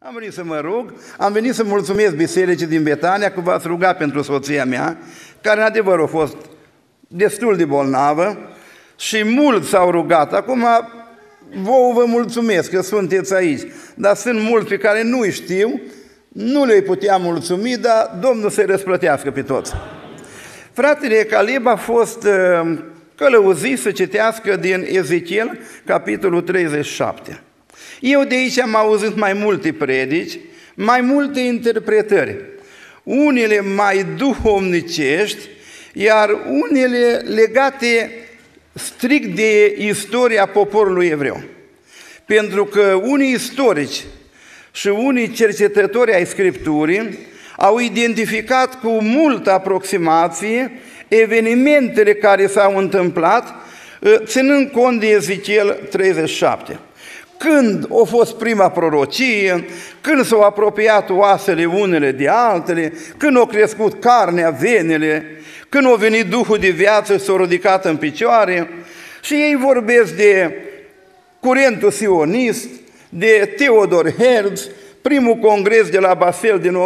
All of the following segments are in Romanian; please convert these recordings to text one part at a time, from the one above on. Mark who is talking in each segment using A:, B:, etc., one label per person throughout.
A: Am venit să mă rug, am venit să mulțumesc bisericii din Betania că v-ați rugat pentru soția mea, care în adevăr a fost destul de bolnavă și mulți s-au rugat. Acum vouă vă mulțumesc că sunteți aici, dar sunt mulți pe care nu-i știu, nu le-i putea mulțumi, dar Domnul să-i răsplătească pe toți. Fratele Caleb a fost călăuzit să citească din Ezechiel, capitolul 37. Eu de aici am auzit mai multe predici, mai multe interpretări, unele mai duhovnicești, iar unele legate strict de istoria poporului evreu. Pentru că unii istorici și unii cercetători ai Scripturii au identificat cu multă aproximație evenimentele care s-au întâmplat, ținând cont de Ezechiel 37. Când a fost prima prorocie, când s-au apropiat oasele unele de altele, când a crescut carnea, venele, când a venit Duhul de viață și s-a ridicat în picioare, și ei vorbesc de curentul sionist, de Theodor Herz, primul congres de la Basel din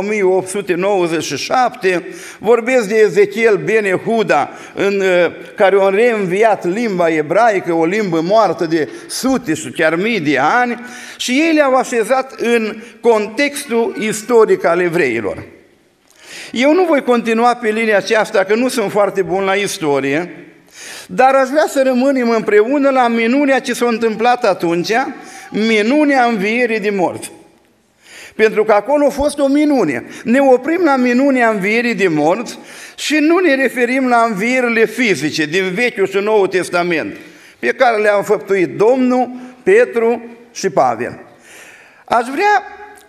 A: 1897, vorbesc de Ezechiel ben Yehuda, care a reînviat limba ebraică, o limbă moartă de sute și chiar mii de ani, și ei le-au așezat în contextul istoric al evreilor. Eu nu voi continua pe linia aceasta, că nu sunt foarte bun la istorie, dar aș vrea să rămânem împreună la minunea ce s-a întâmplat atunci, minunea învierii de morți. Pentru că acolo a fost o minune. Ne oprim la minunea învierii de morți și nu ne referim la învierile fizice din Vechiul și Noul Testament, pe care le-a înfăptuit Domnul, Petru și Pavel. Aș vrea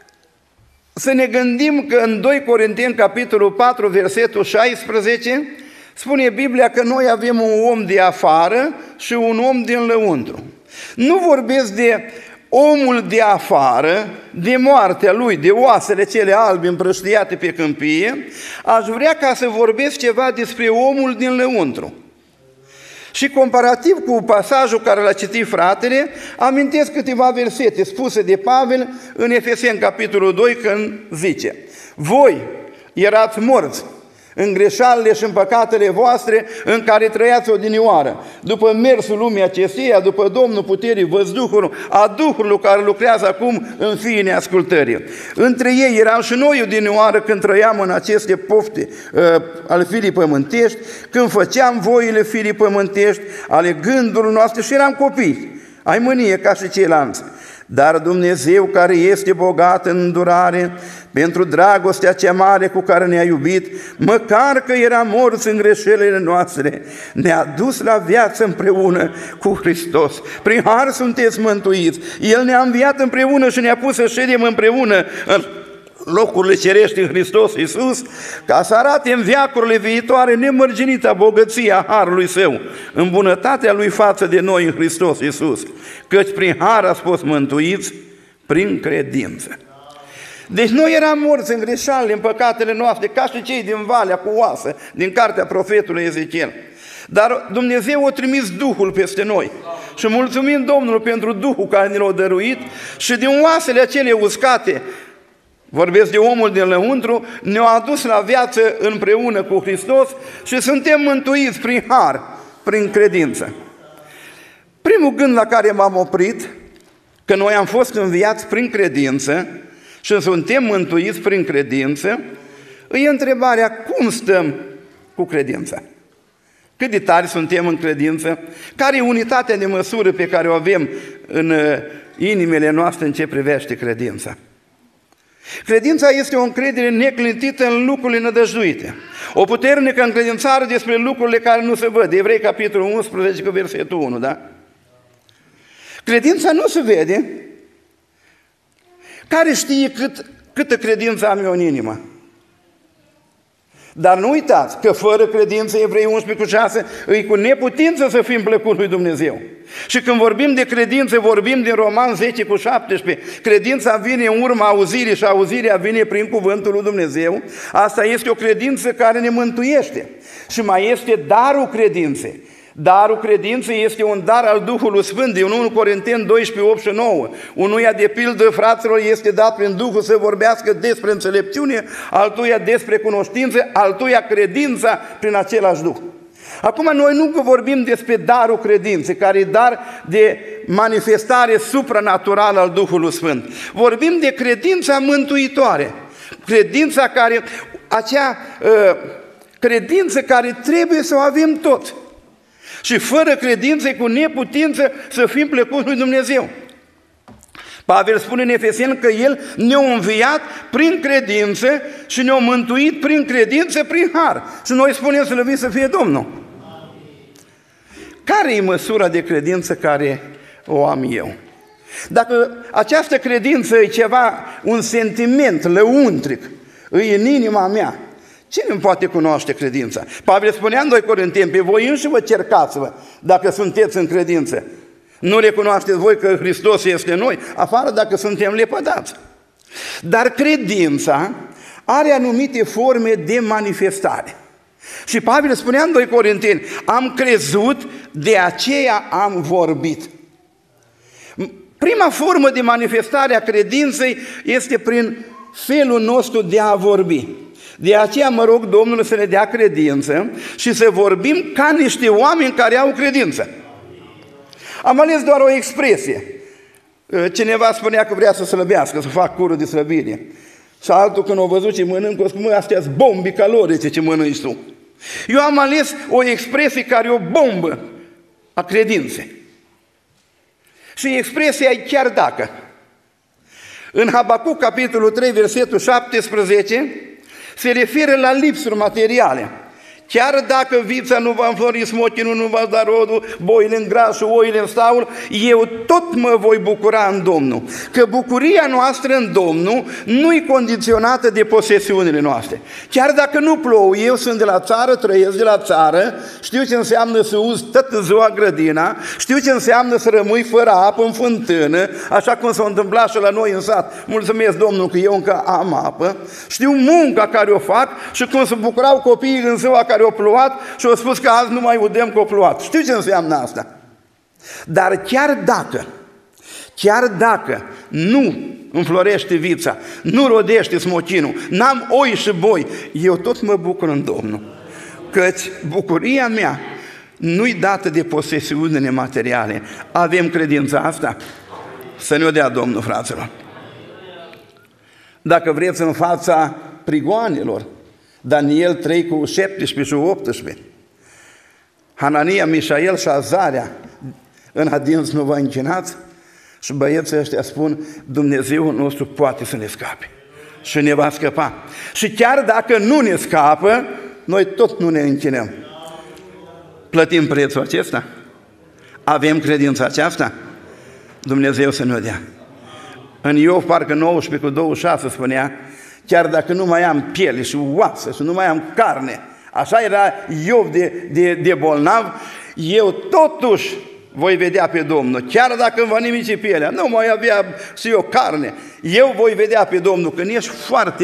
A: să ne gândim că în 2 Corinteni, capitolul 4, versetul 16, spune Biblia că noi avem un om de afară și un om din lăuntru. Nu vorbesc de omul de afară, de moartea lui, de oasele cele albe împrăștiate pe câmpie, aș vrea ca să vorbesc ceva despre omul din lăuntru. Și comparativ cu pasajul care l-a citit fratele, amintesc câteva versete spuse de Pavel în Efeseni, capitolul 2, când zice: voi erați morți în greșalele și în păcatele voastre în care trăiați odinioară, după mersul lumii acesteia, după Domnul puterii văzduhului, a Duhului care lucrează acum în fiii neascultării. Între ei eram și noi odinioară când trăiam în aceste pofte ale firii pământești, când făceam voile firii pământești, ale gândurilor noastre și eram copii, ai mânie ca și ceilalți. Dar Dumnezeu, care este bogat în îndurare, pentru dragostea cea mare cu care ne-a iubit, măcar că eram morți în greșelile noastre, ne-a dus la viață împreună cu Hristos. Prin har sunteți mântuiți. El ne-a înviat împreună și ne-a pus să ședem împreună în locurile cerești în Hristos Iisus, ca să arate în veacurile viitoare nemărginita bogăția harului Său, în bunătatea Lui față de noi în Hristos Iisus, căci prin har ați fost mântuiți prin credință. Deci noi eram morți în greșalile, în păcatele noastre, ca și cei din Valea cu oasă, din cartea profetului Ezechiel. Dar Dumnezeu a trimis Duhul peste noi și mulțumim Domnului pentru Duhul care ne l-a dăruit și din oasele acele uscate, vorbesc de omul din lăuntru, ne-a adus la viață împreună cu Hristos și suntem mântuiți prin har, prin credință. Primul gând la care m-am oprit, că noi am fost înviați prin credință și suntem mântuiți prin credință, e întrebarea: cum stăm cu credința? Cât de tari suntem în credință? Care e unitatea de măsură pe care o avem în inimile noastre în ce privește credința? Credința este o încredere neclintită în lucrurile nădăjduite, o puternică încredințare despre lucrurile care nu se văd. Evrei, capitolul 11, cu versetul 1, da? Credința nu se vede. Care știe câtă credință am eu în inimă? Dar nu uitați că fără credință, Evrei 11:6, e cu neputință să fim plăcuți lui Dumnezeu. Și când vorbim de credință, vorbim din Roman 10:17. Credința vine în urma auzirii și auzirea vine prin cuvântul lui Dumnezeu. Asta este o credință care ne mântuiește. Și mai este darul credinței. Darul credinței este un dar al Duhului Sfânt, din 1 Corinteni 12, 8 și 9. Unuia de pildă, fraților, este dat prin Duhul să vorbească despre înțelepciune, altuia despre cunoștință, altuia credința prin același Duh. Acum noi nu vorbim despre darul credinței, care e dar de manifestare supranaturală al Duhului Sfânt. Vorbim de credința mântuitoare, credința care, acea credință care trebuie să o avem toți. Și fără credință e cu neputință să fim plăcuți lui Dumnezeu. Pavel spune în Efeseni că El ne-a înviat prin credință și ne-a mântuit prin credință, prin har. Și noi spunem slăvit să fie Domnul. Care e măsura de credință care o am eu? Dacă această credință e ceva, un sentiment lăuntric, e în inima mea, cine îmi poate cunoaște credința? Pavel spunea în 2 Corinteni, pe voi înși vă cercați-vă dacă sunteți în credință. Nu recunoașteți voi că Hristos este în noi, afară dacă suntem lepădați. Dar credința are anumite forme de manifestare. Și Pavel spunea în 2 Corinteni, am crezut, de aceea am vorbit. Prima formă de manifestare a credinței este prin felul nostru de a vorbi. De aceea mă rog Domnul să ne dea credință și să vorbim ca niște oameni care au credință. Am ales doar o expresie. Cineva spunea că vrea să slăbească, să facă cură de slăbire. Și altul când o văzut ce mănâncă, o spune, astea-s bombi calorice ce mănânci tu. Eu am ales o expresie care e o bombă a credinței. Și expresia e chiar dacă. În Habacuc, capitolul 3, versetul 17, se referă la lipsuri materiale. Chiar dacă vița nu va înflori, smochinul nu va da rodul, boile în gras și oile în staul, eu tot mă voi bucura în Domnul. Că bucuria noastră în Domnul nu e condiționată de posesiunile noastre. Chiar dacă nu plouă, eu sunt de la țară, trăiesc de la țară, știu ce înseamnă să uzi toată ziua grădina, știu ce înseamnă să rămâi fără apă în fântână, așa cum s-a întâmplat și la noi în sat. Mulțumesc Domnul că eu încă am apă. Știu munca care o fac și cum se bucurau copiii în ziua care o plouat și au spus că azi nu mai udăm că o plouat. Știu ce înseamnă asta. Dar chiar dacă nu înflorește vița, nu rodește smochinul, n-am oi și boi, eu tot mă bucur în Domnul. Căci bucuria mea nu-i dată de posesiunile materiale. Avem credința asta? Să ne-o dea Domnul, fraților. Dacă vreți în fața prigoanelor, Daniel 3 cu 17 și 18. Hanania, Mișael și Azarea în adins nu vă închinați? Și băieții ăștia spun, Dumnezeul nostru poate să ne scape și ne va scăpa. Și chiar dacă nu ne scapă, noi tot nu ne închinăm. Plătim prețul acesta? Avem credința aceasta? Dumnezeu să ne-o dea. În Iov, parcă 19 cu 26 spunea, chiar dacă nu mai am piele și oasă și nu mai am carne, așa era Iov de bolnav, eu totuși voi vedea pe Domnul. Chiar dacă îmi va nimici pielea, nu mai avea și eu carne, eu voi vedea pe Domnul. Când ești foarte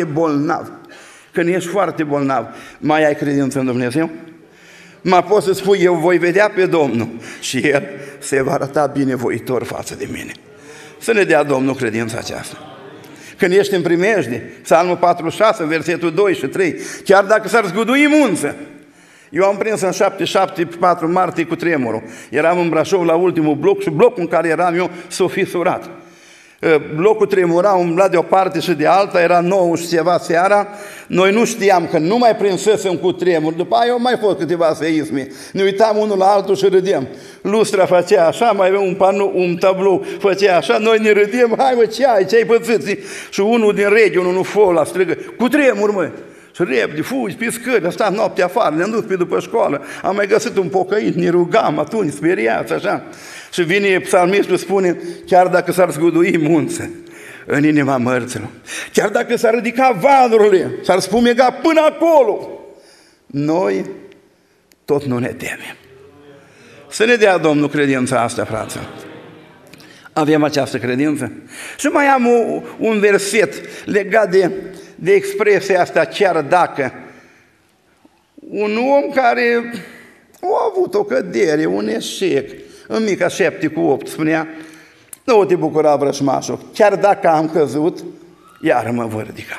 A: bolnav, mai ai credință în Dumnezeu? Mă poți să spui, eu voi vedea pe Domnul și El se va arăta binevoitor față de mine. Să ne dea Domnul credința aceasta. Când ești în primejde, Psalmul 46, versetul 2 și 3, chiar dacă s-ar zgudui munță. Eu am prins în 77, 4 martie cu tremurul. Eram în Brașov la ultimul bloc și blocul în care eram eu s-o fisurat. Blocul tremura, umbla de o parte și de alta, era 9 și ceva seara. Noi nu știam că nu mai prinsesem cu tremur. După aia au mai fost câteva seisme. Ne uitam unul la altul și râdeam. Lustra făcea așa, mai avea un panou, un tablou făcea așa, noi ne râdeam, hai mă, ce-ai pățit? Și unul din Reghe, unul Fola, strigă, cu tremur, mă! Și repede, fugi pe scări, am stat noaptea afară, ne-am dus pe după școală, am mai găsit un pocăit, ne rugam atunci, speriați, așa. Și vine psalmistul, spune, chiar dacă s-ar zgudui munță în inima mărților, chiar dacă s-ar ridica valurile, s-ar spumega până acolo, noi tot nu ne temem. Să ne dea Domnul credința asta, frață. Avem această credință? Și mai am un verset legat de expresia asta, chiar dacă. Un om care Au avut o cădere, un eșec. În Mica 7:8 spunea: nu te bucura, vrășmașul, chiar dacă am căzut, iar mă voi ridica.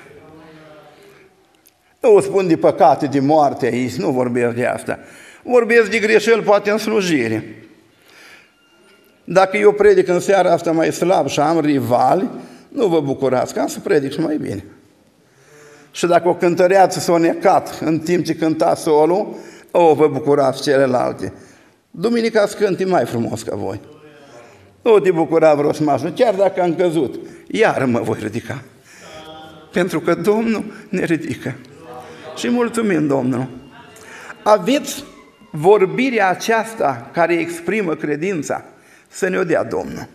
A: Nu spun de păcate, de moarte aici, nu vorbesc de asta. Vorbesc de greșeli, poate în slujire. Dacă eu predic în seara asta mai slab și am rivali, nu vă bucurați, că am să predic și mai bine. Și dacă o cântăreață s-a necat în timp ce cânta solo, vă bucurați celelalte. Duminica să cânti mai frumos ca voi. Nu te bucura, vrășmașul, chiar dacă am căzut, iar mă voi ridica. Pentru că Domnul ne ridică. Și mulțumim Domnul. Aveți vorbirea aceasta care exprimă credința, să ne-o dea Domnul.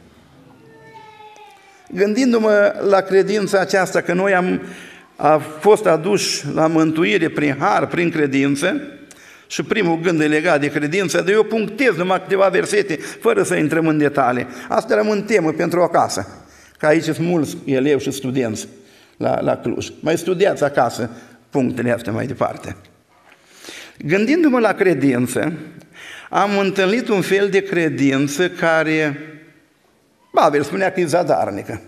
A: Gândindu-mă la credința aceasta, că noi am fost aduși la mântuire prin har, prin credință, și primul gând e legat de credință, dar eu punctez numai câteva versete, fără să intrăm în detalii. Asta rămân temă pentru acasă, că aici sunt mulți elevi și studenți la Cluj. Mai studiați acasă punctele astea mai departe. Gândindu-mă la credință, am întâlnit un fel de credință care, Pavel spunea că e zadarnică.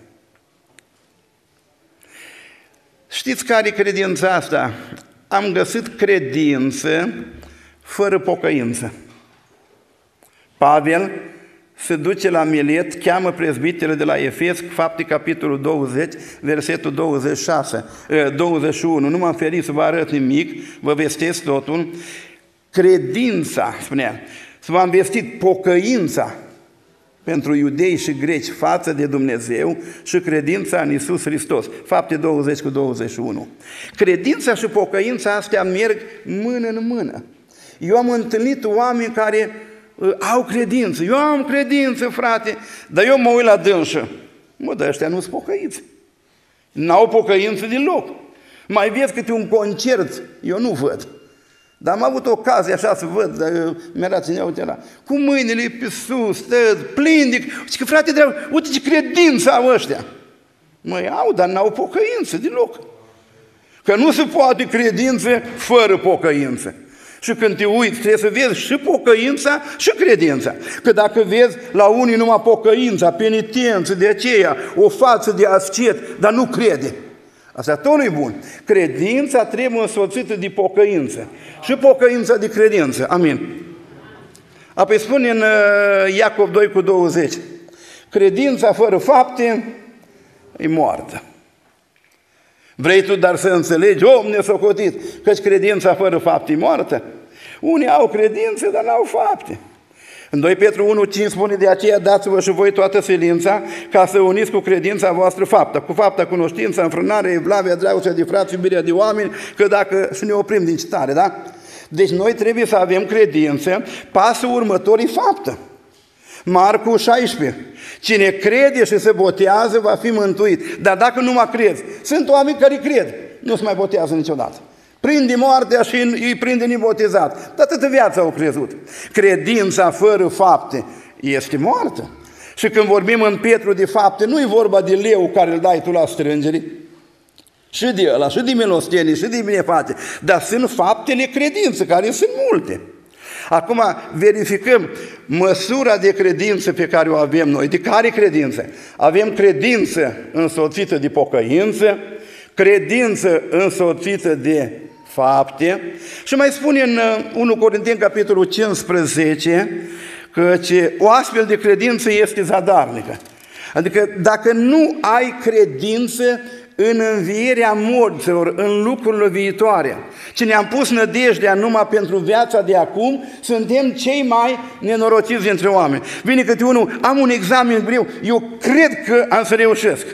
A: Știți care e credința asta? Am găsit credință fără pocăință. Pavel se duce la Milet, cheamă prezbiterele de la Efes, Fapte, capitolul 20, versetul 21. Nu m-am ferit să vă arăt nimic, vă vestesc totul. Credința, spunea, să v-am vestit pocăința pentru iudei și greci față de Dumnezeu și credința în Iisus Hristos. Fapte 20:21. Credința și pocăința astea merg mână în mână. Eu am întâlnit oameni care au credință. Eu am credință, frate, dar eu mă uit la dânsă. Dar ăștia nu-s pocăiți. N-au pocăință deloc. Mai vezi câte un concert, eu nu văd. Dar am avut ocazie așa să văd, dar mi-era ținea, uite la, cu mâinile pe sus, plin de... Zic că, frate dragă, uite ce credință au ăștia. Măi, au, dar n-au pocăință deloc. Că nu se poate credință fără pocăință. Și când te uiți, trebuie să vezi și pocăința și credința. Că dacă vezi la unii numai pocăința, penitență, de aceea, o față de ascet, dar nu crede. Asta tot nu-i bun. Credința trebuie însoțită de pocăință. Și pocăința de credință. Amin. Apoi spune în Iacov 2:20. Credința fără fapte e moartă. Vrei tu dar să înțelegi, om nesocotit, căci credința fără fapte e moartă? Unii au credință, dar n-au fapte. În 2 Petru 1:5 spune: de aceea dați-vă și voi toată silința ca să uniți cu credința voastră fapta. Cu fapta cunoștința, înfrânarea, evlavia, dragostea de frați, iubirea de oameni, că dacă și ne oprim din citare, da? Deci noi trebuie să avem credință, pasul următor e faptă. Marcu 16. Cine crede și se botează va fi mântuit. Dar dacă nu mă crezi, sunt oameni care cred, nu se mai botează niciodată. Prinde moartea și îi prinde nebotezat. Dar atâta viața au crezut. Credința fără fapte este moartă. Și când vorbim în Petru de fapte, nu e vorba de leu care îl dai tu la strângere, și de ăla, și de milostenie, și de binefacere, dar sunt faptele credință, care sunt multe. Acum verificăm măsura de credință pe care o avem noi. De care credință? Avem credință însoțită de pocăință, credință însoțită de fapte. Și mai spune în 1 Corinteni, capitolul 15, că o astfel de credință este zadarnică. Adică dacă nu ai credință în învierea morților, în lucrurile viitoare, ci ne-am pus nădejdea numai pentru viața de acum, suntem cei mai nenorociți dintre oameni. Vine câte unul, am un examen greu, eu cred că am să reușesc.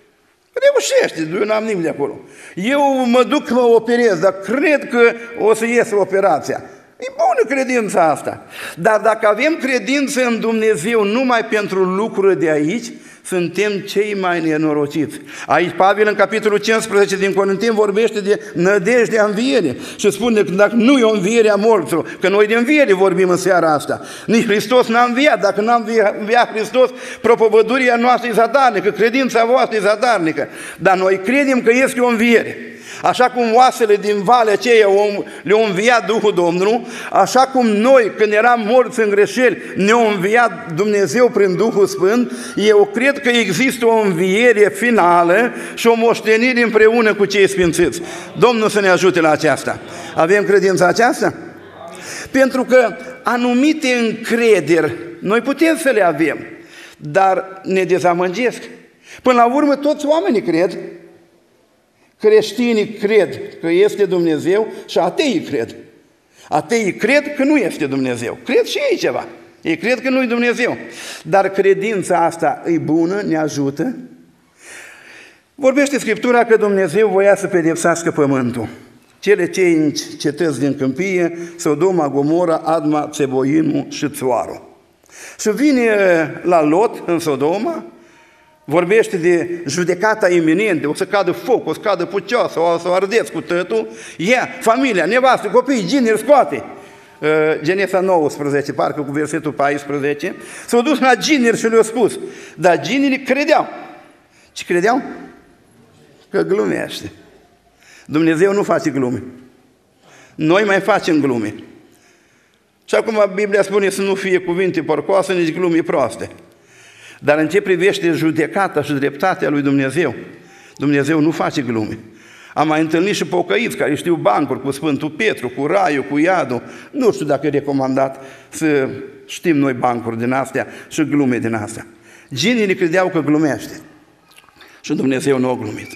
A: Reușește, eu n-am nimic de acolo. Eu mă duc, mă operez, dar cred că o să iasă operația. E bună credința asta. Dar dacă avem credință în Dumnezeu numai pentru lucrurile de aici, suntem cei mai nenorociți. Aici Pavel, în capitolul 15 din Corinteni, vorbește de nădejdea învierii și spune că dacă nu e o înviere a morților, că noi de înviere vorbim în seara asta, nici Hristos n-a înviat. Dacă n-a înviat Hristos, propovăduria noastră e zadarnică, credința voastră e zadarnică. Dar noi credem că este o înviere. Așa cum oasele din valea aceea le-a înviat Duhul Domnului, așa cum noi, când eram morți în greșeli, ne-a înviat Dumnezeu prin Duhul Sfânt, eu cred că există o înviere finală și o moștenire împreună cu cei sfințiți. Domnul să ne ajute la aceasta. Avem credința aceasta? Pentru că anumite încrederi noi putem să le avem, dar ne dezamăgesc. Până la urmă toți oamenii cred, creștinii cred că este Dumnezeu și ateii cred. Ateii cred că nu este Dumnezeu. Cred și ei ceva. Ei cred că nu e Dumnezeu. Dar credința asta e bună, ne ajută. Vorbește Scriptura că Dumnezeu voia să pedepsească pământul. Cele 5 cetăți din câmpie, Sodoma, Gomora, Adma, Țeboimul și Țoarul. Și vine la Lot în Sodoma, vorbește de judecata iminentă, o să cadă foc, o să cadă pucioasă, o să ardeți cu tătul, familia, nevastă, copii, gineri, scoate. Genesa 19, parcă cu versetul 14, s-au dus la gineri și le-au spus, dar ginerii credeau. Ce credeau? Că glumește. Dumnezeu nu face glume. Noi mai facem glume. Și acum Biblia spune să nu fie cuvinte porcoase, nici glume proaste. Dar în ce privește judecata și dreptatea lui Dumnezeu, Dumnezeu nu face glume. Am mai întâlnit și pocăiți care știu bancuri cu Sfântul Petru, cu Raiul, cu Iadul. Nu știu dacă e recomandat să știm noi bancuri din astea și glume din astea. Ginii credeau că glumește și Dumnezeu nu a glumit.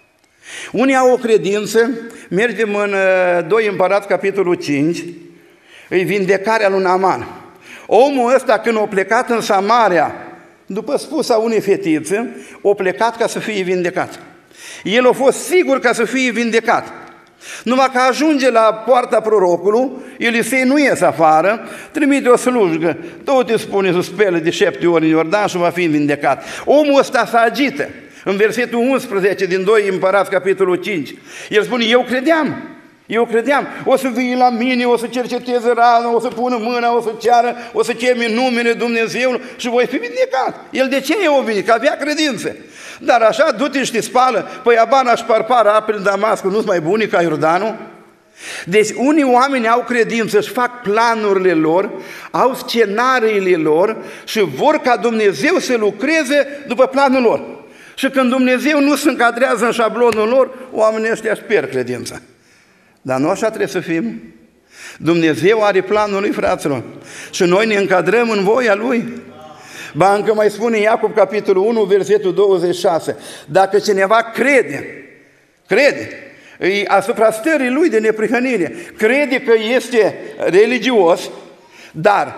A: Unii au o credință, mergem în 2 Împărați, capitolul 5, e vindecarea lui Naaman. Omul ăsta când a plecat în Samaria, după spusa unei fetițe, a plecat ca să fie vindecat. El a fost sigur ca să fie vindecat. Numai că ajunge la poarta prorocului, Elisei nu ies afară, trimite o slujgă, tot îi spune să spele de 7 ori în Iordan și va fi vindecat. Omul ăsta se agită. În versetul 11 din 2 Împărați, capitolul 5, el spune, eu credeam, o să vii la mine, o să cerceteze rana, o să pună mâna, o să ceară, o să cheme numele Dumnezeu și voi fi vindecat. El de ce e venit? Că avea credință. Dar așa, du-te și te spală, păi Abana și Parpara, apele Damascul, nu-s mai buni ca Iordanul? Deci unii oameni au credință și fac planurile lor, au scenariile lor și vor ca Dumnezeu să lucreze după planul lor. Și când Dumnezeu nu se încadrează în șablonul lor, oamenii ăștia își pierd credința. Dar nu așa trebuie să fim. Dumnezeu are planul lui, fraților, și noi ne încadrăm în voia Lui. Ba încă mai spune Iacob, capitolul 1, versetul 26, dacă cineva crede, asupra stării lui de neprihănire, crede că este religios, dar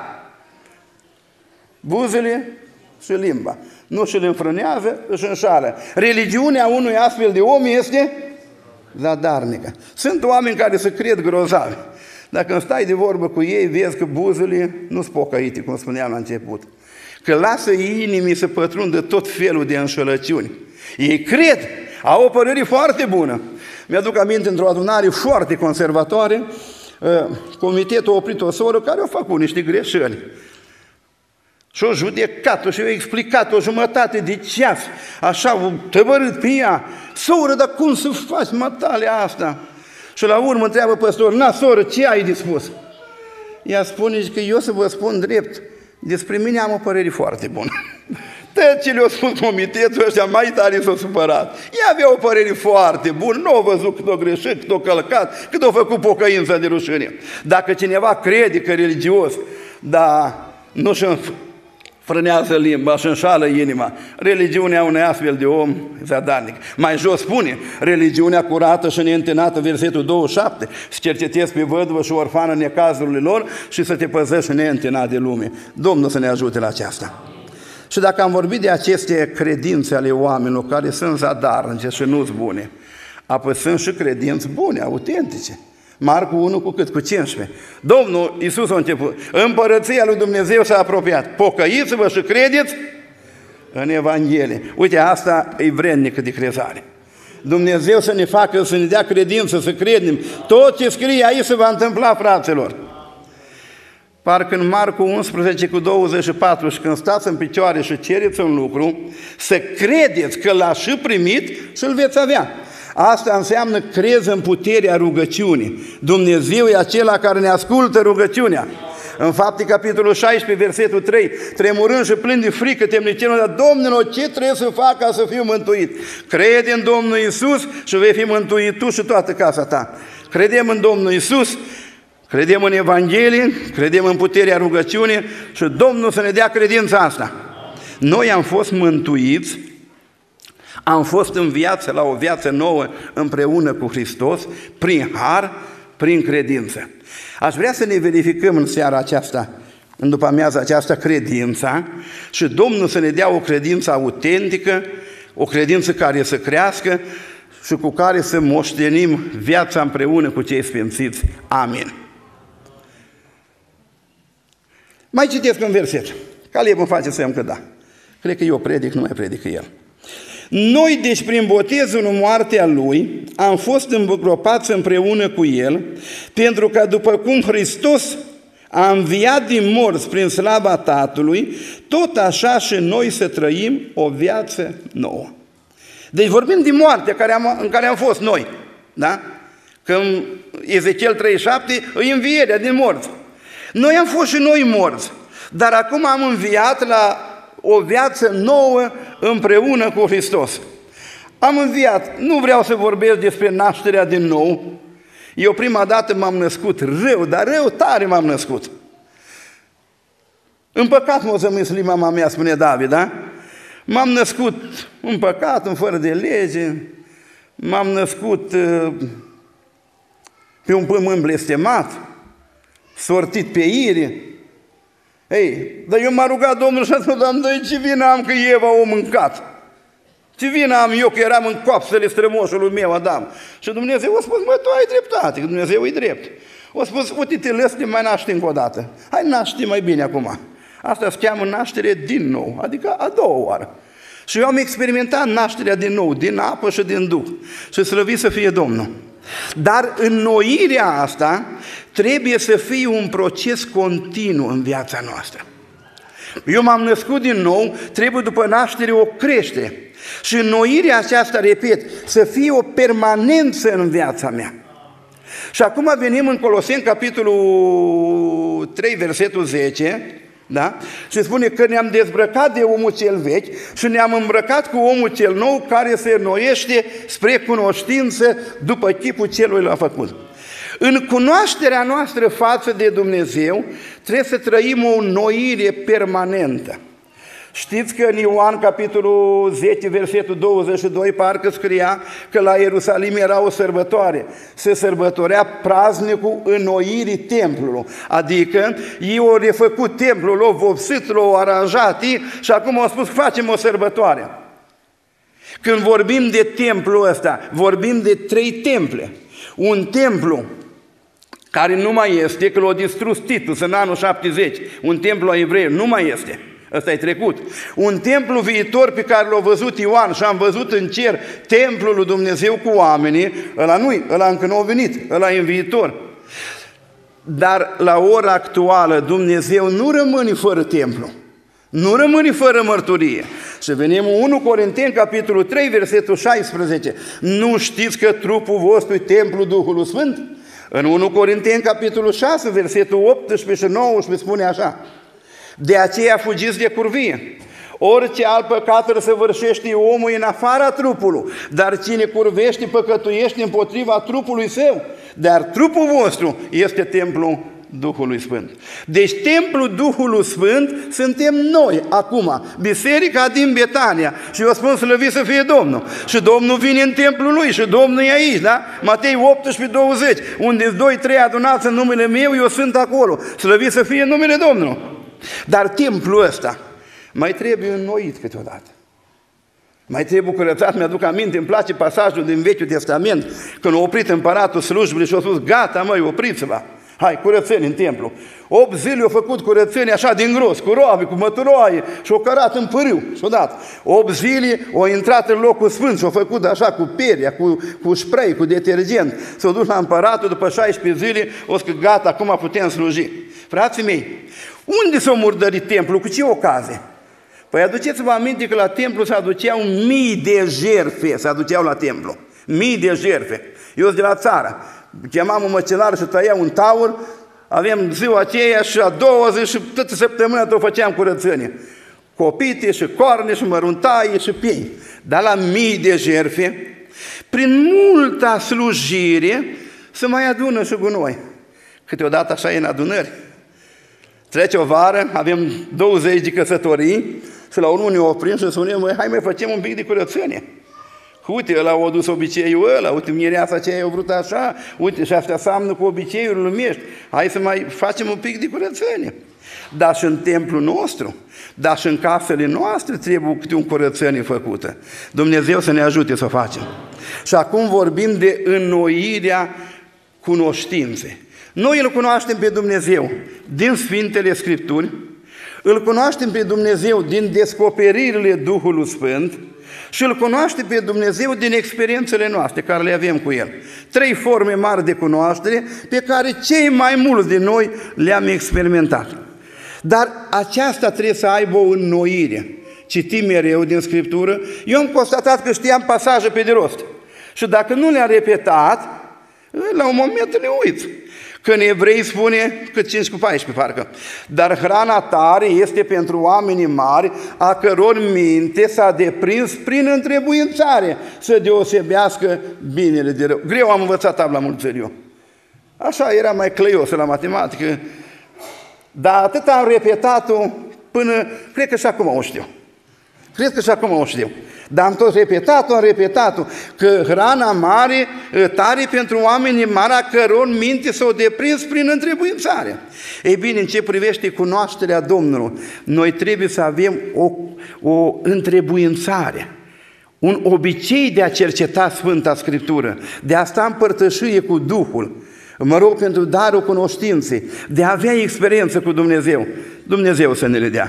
A: buzele și limba nu și le înfrânează, își înșală. Religiunea unui astfel de om este zadarnică. Sunt oameni care se cred grozavi. Dacă îmi stai de vorbă cu ei, vezi că buzele nu-s pocăite, cum spuneam la început. Că lasă inimii să pătrundă tot felul de înșelăciuni. Ei cred, au o părere foarte bună. Mi-aduc aminte într-o adunare foarte conservatoare, comitetul a oprit o soră care a făcut niște greșeli. Și-o judecat-o și-o explicat o jumătate de ceas, așa, o tăbărât pe ea. Soră, dar cum să faci mătalea asta? Și la urmă întreabă păstorul, na, soră, ce ai de spus? Ea spune că eu să vă spun drept, despre mine am o părere foarte bună. Tot ce le-a spus comitetul ăștia, mai tare s-a supărat. Ea avea o părere foarte bună, nu a văzut cât o greșit, cât o călcat, cât o făcut pocăința de rușine. Dacă cineva crede că e religios, dar nu și frânează limba și înșală inima, religiunea unui astfel de om zadarnic. Mai jos spune, religiunea curată și neîntinată, versetul 27, să cercetezi pe văduvă și orfană necazurile lor și să te păzești neîntinat de lume. Domnul să ne ajute la aceasta. Și dacă am vorbit de aceste credințe ale oamenilor care sunt zadarnice și nu-s bune, apoi sunt și credințe bune, autentice. Marcu 1 cu cât? Cu 15. Domnul Iisus a început. Împărăția lui Dumnezeu s-a apropiat. Pocăiți-vă și credeți în Evanghelie. Uite, asta e vrednică de crezare. Dumnezeu să ne facă, să ne dea credință, să credem. Tot ce scrie aici se va întâmpla, fraților. Parcă în Marcu 11 cu 24, și când stați în picioare și cereți un lucru, să credeți că l-ați și primit și îl veți avea. Asta înseamnă crezi în puterea rugăciunii. Dumnezeu e acela care ne ascultă rugăciunea. În Fapte, capitolul 16, versetul 3, tremurând și plin de frică, temnicerul, dar Domnul, ce trebuie să fac ca să fiu mântuit? Crede în Domnul Iisus și vei fi mântuit tu și toată casa ta. Credem în Domnul Iisus, credem în Evanghelie, credem în puterea rugăciunii și Domnul să ne dea credința asta. Noi am fost mântuiți, am fost înviați la o viață nouă împreună cu Hristos, prin har, prin credință. Aș vrea să ne verificăm în seara aceasta, în după amiaza aceasta, credința și Domnul să ne dea o credință autentică, o credință care să crească și cu care să moștenim viața împreună cu cei sfințiți. Amin. Mai citesc un verset. Caleb îmi face semn că da. Cred că eu predic, nu mai predică el. Noi, deci, prin botezul în moartea Lui, am fost îngropați împreună cu El, pentru că după cum Hristos a înviat din morți prin slava Tatălui, tot așa și noi să trăim o viață nouă. Deci vorbim de moartea în care am fost noi, da? Că în Ezechiel 37 e învierea din morți. Noi am fost și noi morți, dar acum am înviat la o viață nouă împreună cu Hristos. Am înviat, nu vreau să vorbesc despre nașterea din nou. Eu prima dată m-am născut rău, dar rău tare m-am născut. În păcat m-o zămisli mama mea, spune David, da? M-am născut în păcat, în fără de lege, m-am născut pe un pământ blestemat, sortit pe ire. Ei, dar eu m-a rugat Domnul și a spus, Doamne, ce vină am că Eva o mâncat? Ce vină am eu că eram în coapsele strămoșului meu, Adam? Și Dumnezeu a spus, mă, tu ai dreptate, că Dumnezeu e drept. A spus, uite, te lăs, te mai naști încă o dată. Hai, naște mai bine acum. Asta se cheamă naștere din nou, adică a doua oară. Și eu am experimentat nașterea din nou, din apă și din Duh. Și slăvit să fie Domnul. Dar înnoirea asta trebuie să fie un proces continuu în viața noastră. Eu m-am născut din nou, trebuie după naștere o creștere. Și înnoirea aceasta, repet, să fie o permanență în viața mea. Și acum venim în Coloseni, capitolul 3, versetul 10, da? Și spune că ne-am dezbrăcat de omul cel vechi și ne-am îmbrăcat cu omul cel nou care se înnoiește spre cunoștință după chipul celui l-a făcut. În cunoașterea noastră față de Dumnezeu trebuie să trăim o înnoire permanentă. Știți că în Ioan, capitolul 10, versetul 22, parcă scria că la Ierusalim era o sărbătoare. Se sărbătorea praznicul înnoirii templului. Adică ei au refăcut templul, l-au vopsit, l-au aranjat și acum au spus facem o sărbătoare. Când vorbim de templul ăsta, vorbim de 3 temple. Un templu care nu mai este, că l-a distrus Titus în anul 70, un templu a evreilor, nu mai este. Ăsta e trecut. Un templu viitor pe care l-a văzut Ioan și am văzut în cer templul lui Dumnezeu cu oamenii, ăla nu-i, ăla încă nu a venit, ăla e în viitor. Dar la ora actuală Dumnezeu nu rămâne fără templu, nu rămâne fără mărturie. Și venim în 1 Corinteni, capitolul 3, versetul 16. Nu știți că trupul vostru e templul Duhului Sfânt? În 1 Corinteni, capitolul 6, versetul 18 și 19 spune așa. De aceea fugiți de curvie. Orice alt păcat îl săvârșește omul în afara trupului, dar cine curvește păcătuiește împotriva trupului său. Dar trupul vostru este templul Duhului Sfânt. Deci templul Duhului Sfânt suntem noi acum, biserica din Betania. Și eu spun slăvit să fie Domnul. Și Domnul vine în templul Lui și Domnul e aici, da? Matei 18, 20, unde 2-3 adunați în numele meu, eu sunt acolo. Slăvit să fie numele Domnului. Dar templul ăsta mai trebuie înnoit câteodată. Mai trebuie curățat. Mi-aduc aminte, îmi place pasajul din Vechiul Testament, când a oprit împăratul slujbele și a spus, gata măi, opriți-vă, hai, curățeni în templu. 8 zile au făcut curățeni așa din gros, cu roabe, cu măturoaie și au cărat în pârâu și o dat. 8 zile au intrat în locul sfânt și au făcut așa cu peria, cu spray, cu detergent. S-au dus la împăratul, după 16 zile, o spus, gata, acum putem sluji. Frații mei, unde s-a murdărit templul? Cu ce ocazie? Păi aduceți-vă aminte că la templu se aduceau mii de jertfe, se aduceau la templu. Mii de jertfe. Eu sunt de la țară. Chemam un măcelar și tăia un taur, avem ziua aceea și a doua zi și toată săptămâna tot făceam curățenie. Copite și corne și măruntaie și piei. Dar la mii de jertfe, prin multa slujire, se mai adună și gunoi. Câteodată așa e în adunări. Trece o vară, avem 20 de căsătorii și la urmă ne oprim și spunem, hai mai facem un pic de curățenie. Uite, ăla a dus obiceiul ăla, uite, mireasa aceea a vrut așa, uite, și astea seamănă cu obiceiurile lumești. Hai să mai facem un pic de curățenie. Dar și în templul nostru, dar și în casele noastre trebuie câte un curățenie făcută. Dumnezeu să ne ajute să o facem. Și acum vorbim de înnoirea cunoștinței. Noi îl cunoaștem pe Dumnezeu din Sfintele Scripturi, îl cunoaștem pe Dumnezeu din descoperirile Duhului Sfânt și îl cunoaștem pe Dumnezeu din experiențele noastre care le avem cu El. 3 forme mari de cunoaștere pe care cei mai mulți din noi le-am experimentat. Dar aceasta trebuie să aibă o înnoire. Citim mereu din Scriptură. Eu am constatat că știam pasaje pe de rost. Și dacă nu le-am repetat, la un moment le uiți. Că în Evrei spune că 5 cu 14 parcă. Dar hrana tare este pentru oamenii mari, a căror minte s-a deprins prin întrebuințare să deosebească binele de rău. Greu am învățat tabla mulțării eu. Așa era mai cleios la matematică. Dar atât am repetat-o până, cred că și acum o știu. Cred că și acum o știu. Dar am tot repetat-o, că hrana mare, tare pentru oamenii mari, a căror minte s-au deprins prin întrebuințare. Ei bine, în ce privește cunoașterea Domnului, noi trebuie să avem o întrebuințare, un obicei de a cerceta Sfânta Scriptură, de a sta în părtășie cu Duhul. Mă rog pentru darul cunoștinței, de a avea experiență cu Dumnezeu. Dumnezeu să ne le dea.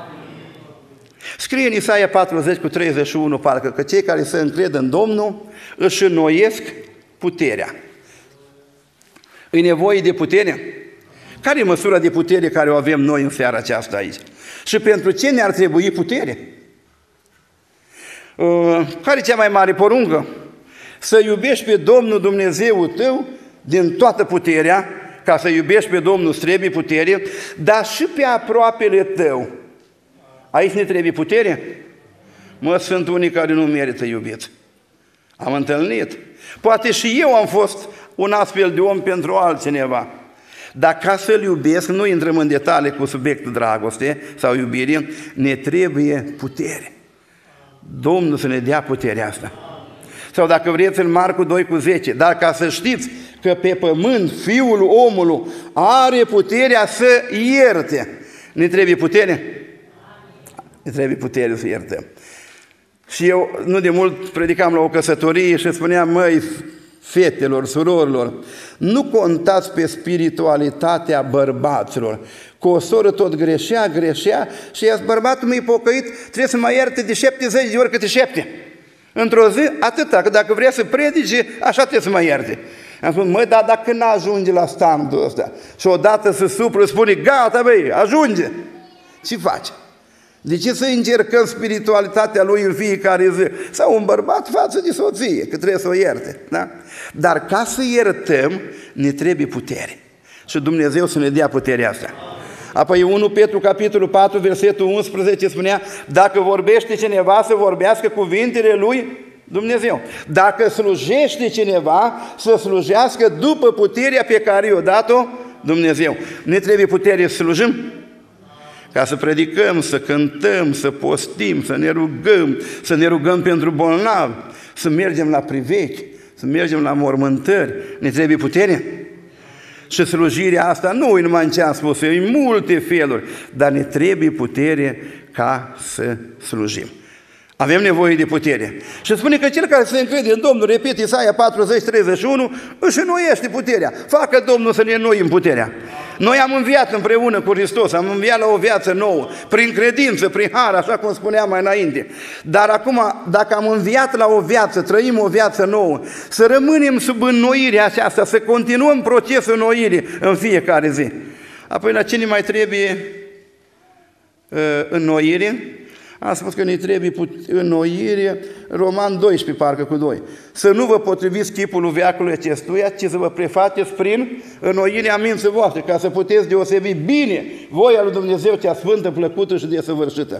A: Scrie în Isaia 40 cu 31, parcă că cei care se încred în Domnul își înnoiesc puterea. E nevoie de putere? Care e măsura de putere care o avem noi în seara aceasta aici? Și pentru ce ne-ar trebui putere? Care e cea mai mare poruncă? Să iubești pe Domnul Dumnezeul tău din toată puterea. Ca să iubești pe Domnul îți trebuie putere, dar și pe aproapele tău. Aici ne trebuie putere? Mă, sunt unii care nu merită iubiți. Am întâlnit. Poate și eu am fost un astfel de om pentru altcineva. Dar ca să-l iubesc, nu intrăm în detalii cu subiectul dragoste sau iubire, ne trebuie putere. Domnul să ne dea puterea asta. Sau dacă vreți în Marcu 2 cu 10, dar ca să știți că pe pământ Fiul omului are puterea să ierte. Ne trebuie putere? Ne trebuie putere să iertăm. Și eu nu de mult predicam la o căsătorie și spuneam, măi, fetelor, surorilor, nu contați pe spiritualitatea bărbaților. Că o soră tot greșea și ea, bărbatul meu pocăit, trebuie să mă ierte de 70 de ori câte 7. Într-o zi, atâta, că dacă vrea să predice, așa trebuie să mă ierte. Am spus, măi, dar dacă n-ajunge la standul ăsta și odată se supră, spune, gata, băi, ajunge. Ce faci? De ce să încercăm spiritualitatea lui în fiecare zi? Sau un bărbat față de soție, că trebuie să o ierte. Da? Dar ca să iertăm, ne trebuie putere. Și Dumnezeu să ne dea puterea asta. Apoi 1 Petru, capitolul 4, versetul 11 spunea, dacă vorbește cineva, să vorbească cuvintele lui Dumnezeu. Dacă slujește cineva, să slujească după puterea pe care i-a dat-o Dumnezeu. Ne trebuie putere să slujim? Ca să predicăm, să cântăm, să postim, să ne rugăm pentru bolnavi, să mergem la privechi, să mergem la mormântări. Ne trebuie putere? Și slujirea asta nu e numai în ce am spus, e în multe feluri, dar ne trebuie putere ca să slujim. Avem nevoie de putere. Și spune că cel care se încrede în Domnul, repet Isaia 40, 31, își înnoiește puterea. Facă Domnul să ne înnoim puterea. Noi am înviat împreună cu Hristos, am înviat la o viață nouă, prin credință, prin har, așa cum spuneam mai înainte. Dar acum, dacă am înviat la o viață, trăim o viață nouă, să rămânem sub înnoirea aceasta, să continuăm procesul înnoirii în fiecare zi. Apoi la cine mai trebuie înnoire? Am spus că ne trebuie înnoire, Roman 12, parcă cu 2. Să nu vă potriviți chipul veacului acestuia, ci să vă prefaceți prin înnoirea minții voastre, ca să puteți deosebi bine voia lui Dumnezeu cea sfântă, plăcută și desăvârșită.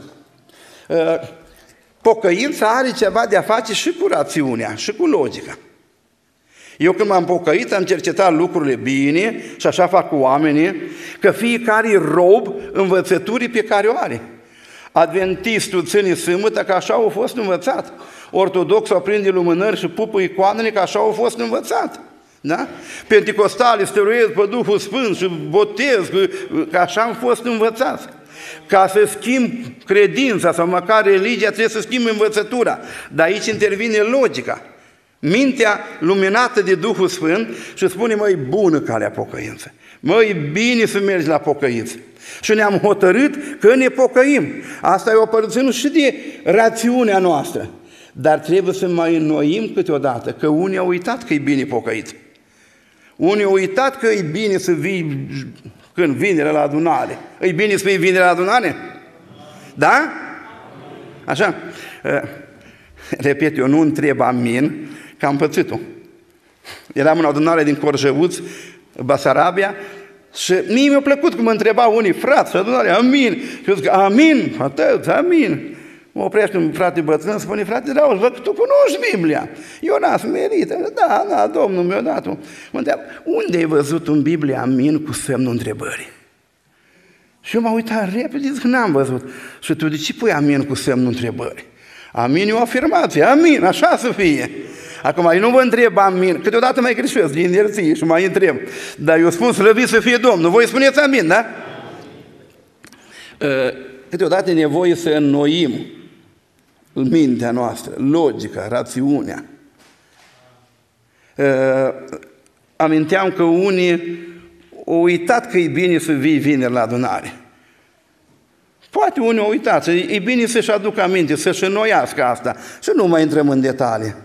A: Pocăința are ceva de a face și cu rațiunea, și cu logica. Eu când m-am pocăit, am cercetat lucrurile bine și așa fac cu oamenii, că fiecare e rob învățăturii pe care o are. Adventistul ține sâmbătă, că așa au fost învățat. Ortodoxul aprinde lumânări și pupă icoanele, că așa au fost învățat. Da? Penticostalii stăruiesc pe Duhul Sfânt și botez, că așa am fost învățați. Ca să schimb credința sau măcar religia, trebuie să schimb învățătura. Dar aici intervine logica. Mintea luminată de Duhul Sfânt și spune, măi, bună calea pocăință. Măi, bine să mergi la pocăință. Și ne-am hotărât că ne pocăim. Asta e o părțină și de rațiunea noastră. Dar trebuie să mai înnoim câteodată, că unii au uitat că e bine pocăit. Unii au uitat că e bine să vii când vineri la adunare. E bine să vii vineri la adunare? Da? Așa? Repet, eu nu întreb amin, că am pățit-o. Eram în adunare din Corjăuț, Basarabia, și mie mi-a plăcut că mă întreba unii frați și adunare, amin. Și eu zic, amin, atât, amin. Mă oprește un frate bătrân, spune, frate Raul, văd că tu cunoști Biblia. Eu n-am smerit. Da, Domnul mi-a dat-o. Mă întreabă, unde ai văzut în Biblie amin cu semnul întrebării? Și eu m-am uitat repede, zic, n-am văzut. Și tu de ce pui amin cu semnul întrebării? Amin e o afirmație, amin, așa să fie. Acum, eu nu vă întreb amin, câteodată mai greșesc din inerție și mai întreb, dar eu spun slăvit să fie Domnul, voi spuneți amin, da? Câteodată e nevoie să înnoim mintea noastră, logica, rațiunea. Aminteam că unii au uitat că e bine să vii vineri la adunare. Poate unii au uitat, e bine să-și aducă aminte, să-și înnoiască asta și nu mai intrăm în detalii.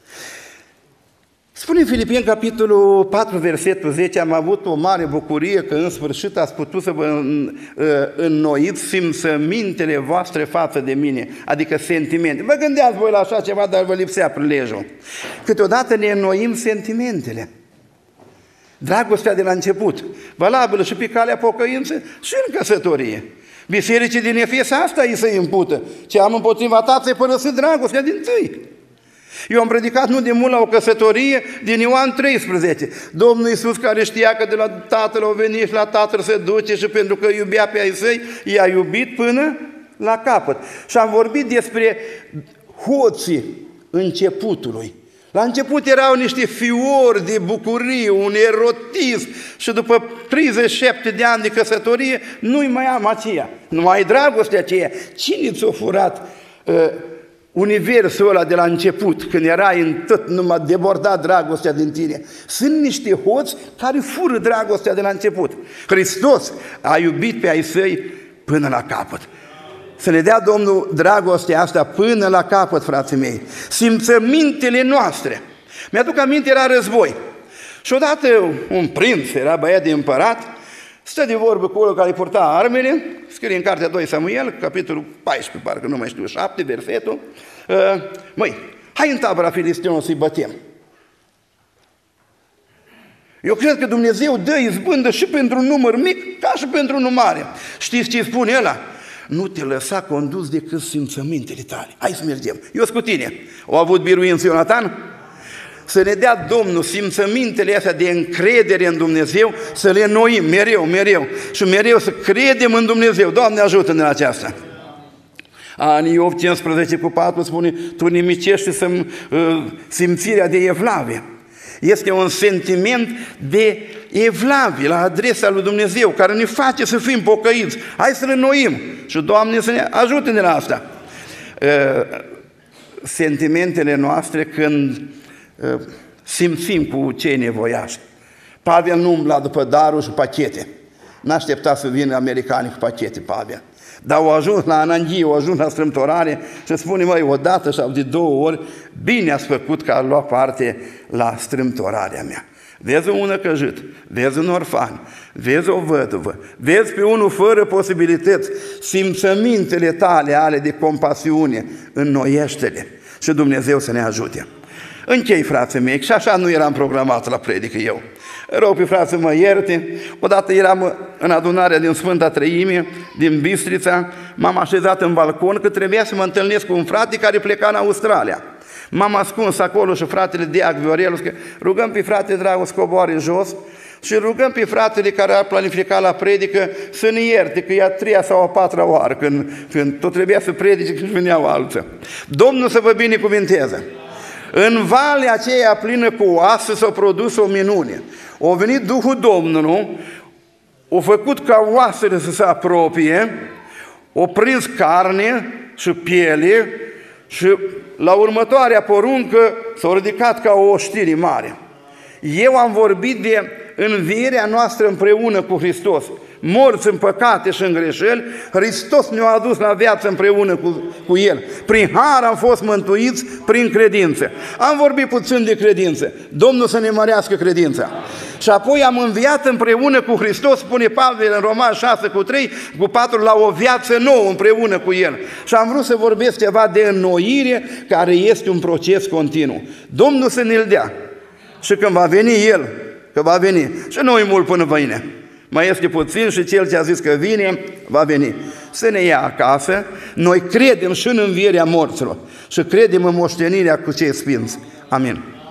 A: Spune în Filipeni, capitolul 4, versetul 10, am avut o mare bucurie că în sfârșit ați putut să vă înnoiți simțămintele voastre față de mine, adică sentimente. Vă gândeați voi la așa ceva, dar vă lipsea prilejul. Câteodată ne înnoim sentimentele. Dragostea de la început, valabilă și pe calea pocăinței și în căsătorie. Bisericii din Efes asta îi se impută. Ce am împotriva ta, ți-ai părăsit dragostea din tâi. Eu am predicat nu de mult la o căsătorie din Ioan 13. Domnul Iisus, care știa că de la Tatăl o venit și la Tatăl se duce și pentru că iubea pe ai săi, i-a iubit până la capăt. Și am vorbit despre hoții începutului. La început erau niște fiori de bucurie, un erotism și după 37 de ani de căsătorie nu-i mai am aceea, nu mai ai dragostea aceea. Cine ți-a furat universul ăla de la început, când erai în tot, numai debordat dragostea din tine? Sunt niște hoți care fură dragostea de la început. Hristos a iubit pe ai săi până la capăt. Să ne dea Domnul dragostea asta până la capăt, frații mei. Simțămintele noastre. Mi-aduc aminte, era război. Și odată un prinț, era băiat de împărat, stă de vorbă cu ăla care purta armele, scrie în cartea 2 Samuel, capitolul 14, parcă nu mai știu, 7, versetul. Măi, hai în tabăra filisteanilor să-i bătem. Eu cred că Dumnezeu dă izbândă și pentru un număr mic, ca și pentru unul mare. Știți ce spune ăla? Nu te lăsa condus decât simțămintele tale. Hai să mergem. Eu sunt cu tine. Au avut biruință Ionatan? Să ne dea Domnul simțămintele astea de încredere în Dumnezeu, să le înnoim mereu, mereu. Și mereu să credem în Dumnezeu. Doamne, ajută-ne la aceasta. Anii 8-15 cu 4 spune, tu nimicești simțirea de evlavie. Este un sentiment de evlavie la adresa lui Dumnezeu, care ne face să fim pocăiți. Hai să le înnoim și Doamne să ne ajute de la asta. Sentimentele noastre când simțim cu cei nevoiași. Pavel nu umbla după daruri și pachete. N-aștepta să vină americanii cu pachete, Pavel. Dar au ajuns la ananghie, au ajuns la strâmtorare și spune, măi, o dată sau de 2 ori, bine ați făcut că ați luat parte la strâmtorarea mea. vezi un năcăjit, vezi un orfan, vezi o văduvă, vezi pe unul fără posibilități, simțămintele tale ale de compasiune, înnoiește-le și Dumnezeu să ne ajute. Închei, frații mei, și așa nu eram programat la predică eu. Rog pe frate să mă ierte. Odată eram în adunarea din Sfânta Treime, din Bistrița, m-am așezat în balcon că trebuia să mă întâlnesc cu un frate care pleca în Australia. M-am ascuns acolo și fratele Deac Viorelu, că rugăm pe frate Dragoș să coboare jos și rugăm pe fratele care a planificat la predică să ne ierte, că e a treia sau a patra oară, când tot trebuia să predice și veneau alții. Domnul să vă binecuvinteze! În valea aceea plină cu oase s-a produs o minune. A venit Duhul Domnului, a făcut ca oasele să se apropie, a prins carne și piele și la următoarea poruncă s-a ridicat ca o oștire mare. Eu am vorbit de învierea noastră împreună cu Hristos. Morți în păcate și în greșeli, Hristos ne-a adus la viață împreună cu El. Prin har am fost mântuiți prin credință. Am vorbit puțin de credință. Domnul să ne mărească credința. Și apoi am înviat împreună cu Hristos, spune Pavel în Roman 6:3-4, la o viață nouă împreună cu El. Și am vrut să vorbesc ceva de înnoire, care este un proces continuu. Domnul să ne-l dea. Și când va veni El, că va veni, și nu-i mult până mâine, mai este puțin și Cel ce a zis că vine, va veni. Să ne ia acasă, noi credem și în învierea morților și credem în moștenirea cu cei sfinți. Amin.